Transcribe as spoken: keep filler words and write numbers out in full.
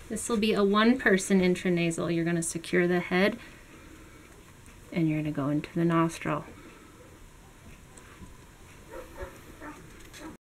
This will be a one-person intranasal. You're going to secure the head and you're going to go into the nostril.